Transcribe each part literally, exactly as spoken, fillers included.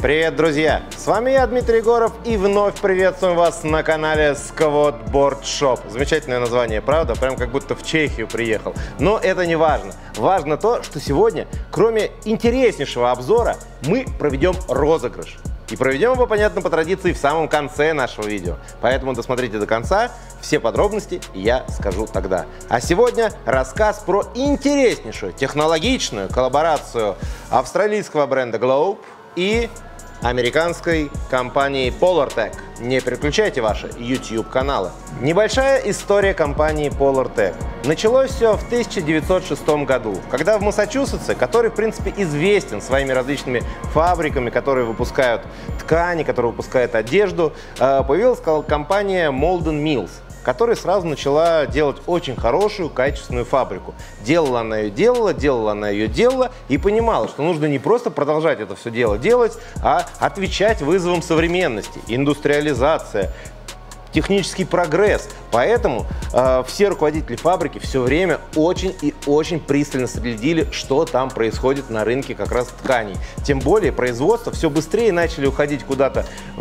Привет, друзья! С вами я, Дмитрий Егоров, и вновь приветствуем вас на канале Skvodboard Shop. Замечательное название, правда? Прям как будто в Чехию приехал. Но это не важно. Важно то, что сегодня, кроме интереснейшего обзора, мы проведем розыгрыш. И проведем его, понятно, по традиции в самом конце нашего видео. Поэтому досмотрите до конца, все подробности я скажу тогда. А сегодня рассказ про интереснейшую технологичную коллаборацию австралийского бренда Globe и американской компании Polartec. Не переключайте ваши YouTube-каналы. Небольшая история компании Polartec. Началось все в тысяча девятьсот шестом году, когда в Массачусетсе, который, в принципе, известен своими различными фабриками, которые выпускают ткани, которые выпускают одежду, появилась компания Molden Mills, которая сразу начала делать очень хорошую, качественную фабрику. Делала она ее, делала, делала она ее, делала и понимала, что нужно не просто продолжать это все дело делать, а отвечать вызовам современности, индустриализация, технический прогресс. Поэтому э, все руководители фабрики все время очень и очень пристально следили, что там происходит на рынке как раз тканей. Тем более производство все быстрее начали уходить куда-то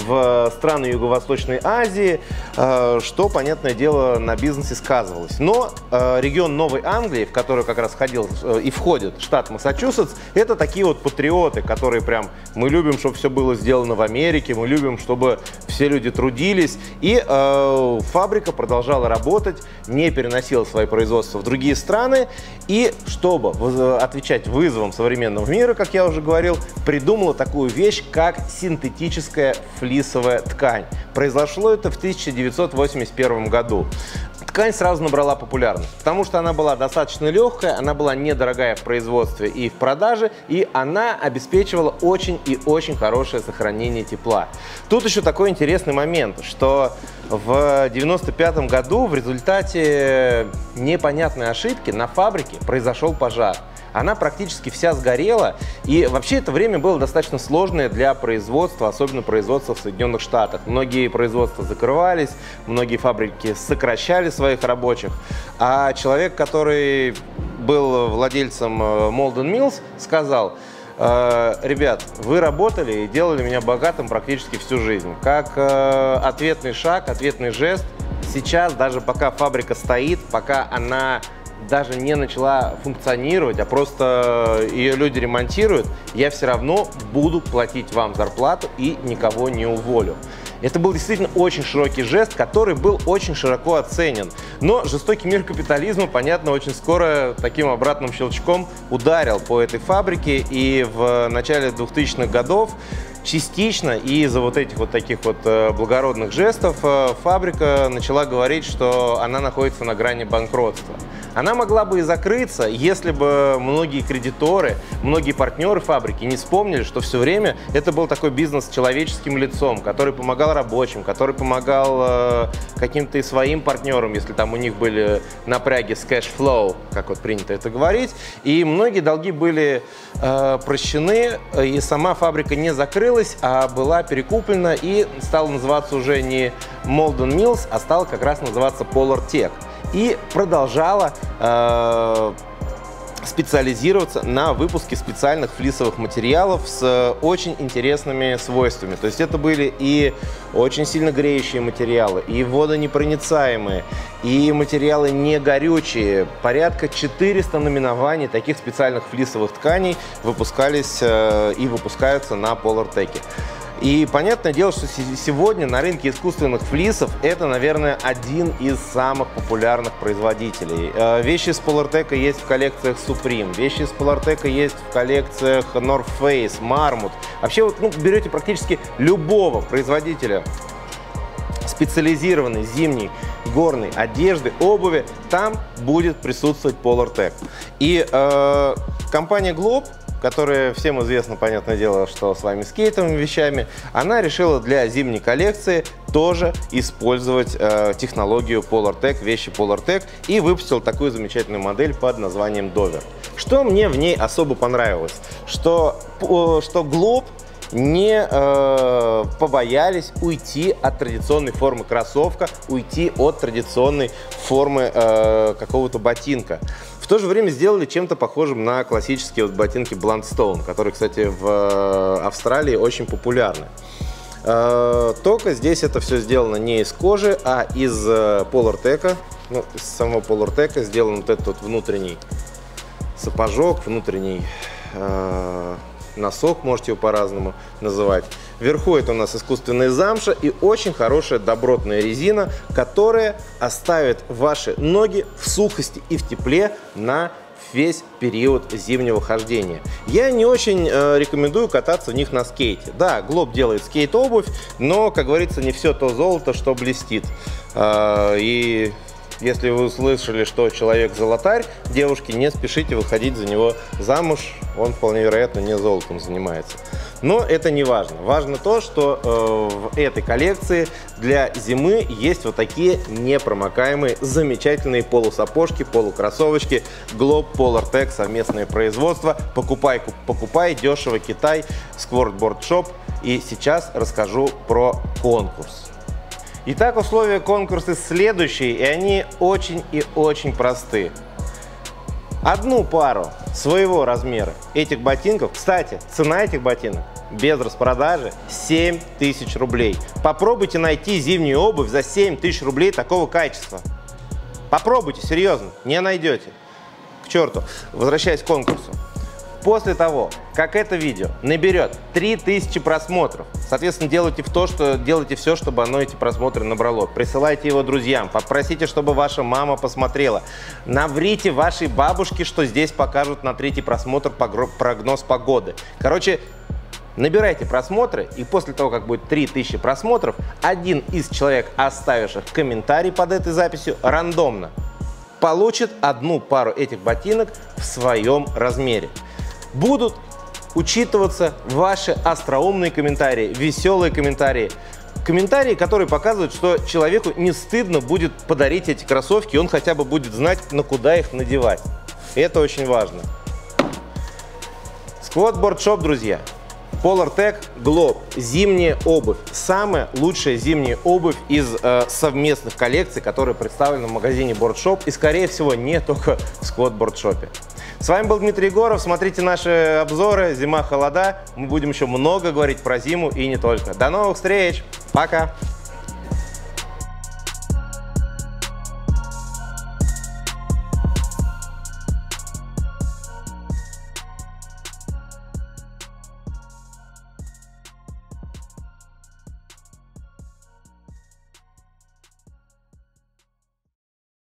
в страны Юго-Восточной Азии, э, что, понятное дело, на бизнесе сказывалось. Но э, регион Новой Англии, в который как раз входил э, и входит штат Массачусетс, это такие вот патриоты, которые прям мы любим, чтобы все было сделано в Америке, мы любим, чтобы все люди трудились. И э, фабрика продолжала продолжала работать, не переносила свои производства в другие страны и, чтобы отвечать вызовам современного мира, как я уже говорил, придумала такую вещь, как синтетическая флисовая ткань. Произошло это в тысяча девятьсот восемьдесят первом году. Ткань сразу набрала популярность, потому что она была достаточно легкая, она была недорогая в производстве и в продаже, и она обеспечивала очень и очень хорошее сохранение тепла. Тут еще такой интересный момент, что в девяносто пятом году в результате непонятной ошибки на фабрике произошел пожар. Она практически вся сгорела, и вообще это время было достаточно сложное для производства, особенно производства в Соединенных Штатах. Многие производства закрывались, многие фабрики сокращали своих рабочих, а человек, который был владельцем Molden Mills, сказал: ребят, вы работали и делали меня богатым практически всю жизнь. Как э, ответный шаг, ответный жест, сейчас, даже пока фабрика стоит, пока она даже не начала функционировать, а просто ее люди ремонтируют, я все равно буду платить вам зарплату и никого не уволю. Это был действительно очень широкий жест, который был очень широко оценен. Но жестокий мир капитализма, понятно, очень скоро таким обратным щелчком ударил по этой фабрике, и в начале двухтысячных годов частично из-за вот этих вот таких вот благородных жестов фабрика начала говорить, что она находится на грани банкротства. Она могла бы и закрыться, если бы многие кредиторы, многие партнеры фабрики не вспомнили, что все время это был такой бизнес с человеческим лицом, который помогал рабочим, который помогал э, каким-то и своим партнерам, если там у них были напряги с кэш-флоу, как вот принято это говорить. И многие долги были э, прощены, и сама фабрика не закрылась, а была перекуплена и стала называться уже не Molden Mills, а стала как раз называться Polartec. И продолжала э, специализироваться на выпуске специальных флисовых материалов с очень интересными свойствами. То есть это были и очень сильно греющие материалы, и водонепроницаемые, и материалы не горючие. Порядка четырёхсот наименований таких специальных флисовых тканей выпускались э, и выпускаются на Polartec. И понятное дело, что сегодня на рынке искусственных флисов это, наверное, один из самых популярных производителей. Вещи из Polartec есть в коллекциях Supreme, вещи из Polartec есть в коллекциях North Face, Marmot. Вообще, вот, ну, берете практически любого производителя специализированной зимней горной одежды, обуви, там будет присутствовать Polartec. И э, компания Globe, которая всем известна, понятное дело, что с вами скейтовыми вещами, она решила для зимней коллекции тоже использовать э, технологию Polartec, вещи Polartec, и выпустил такую замечательную модель под названием Dover. Что мне в ней особо понравилось? Что, э, что Globe не э, побоялись уйти от традиционной формы кроссовка, уйти от традиционной формы э, какого-то ботинка. В В то же время сделали чем-то похожим на классические вот ботинки Blundstone, которые, кстати, в Австралии очень популярны. Только здесь это все сделано не из кожи, а из Polartec. Ну, из самого Polartec сделан вот этот вот внутренний сапожок, внутренний э, носок, можете его по-разному называть. Вверху это у нас искусственная замша и очень хорошая добротная резина, которая оставит ваши ноги в сухости и в тепле на весь период зимнего хождения. Я не очень э, рекомендую кататься в них на скейте. Да, Глоб делает скейт-обувь, но, как говорится, не все то золото, что блестит. Э, и если вы услышали, что человек золотарь, девушки, не спешите выходить за него замуж, он вполне вероятно не золотом занимается. Но это не важно. Важно то, что э, в этой коллекции для зимы есть вот такие непромокаемые, замечательные полусапожки, полукроссовочки Globe Polartec, совместное производство. Покупай, покупай, дешево, Китай, Skwored Board Shop. И сейчас расскажу про конкурс. Итак, условия конкурса следующие, и они очень и очень просты. Одну пару своего размера этих ботинков, кстати, цена этих ботинок без распродажи семь тысяч рублей. Попробуйте найти зимнюю обувь за семь тысяч рублей такого качества. Попробуйте, серьезно, не найдете. К черту. Возвращаясь к конкурсу. После того, как это видео наберет три тысячи просмотров, соответственно, делайте, в то, что, делайте все, чтобы оно эти просмотры набрало. Присылайте его друзьям, попросите, чтобы ваша мама посмотрела. Наврите вашей бабушке, что здесь покажут на третий просмотр прогноз погоды. Короче, набирайте просмотры, и после того, как будет три тысячи просмотров, один из человек, оставивших комментарий под этой записью, рандомно получит одну пару этих ботинок в своем размере. Будут учитываться ваши остроумные комментарии, веселые комментарии. Комментарии, которые показывают, что человеку не стыдно будет подарить эти кроссовки, и он хотя бы будет знать, на куда их надевать. И это очень важно. Skwored Board Shop, друзья. Polartec Globe. Зимняя обувь. Самая лучшая зимняя обувь из э, совместных коллекций, которые представлены в магазине Board Shop. И, скорее всего, не только в Skwored Board Shop. С вами был Дмитрий Егоров. Смотрите наши обзоры. Зима, холода. Мы будем еще много говорить про зиму и не только. До новых встреч. Пока.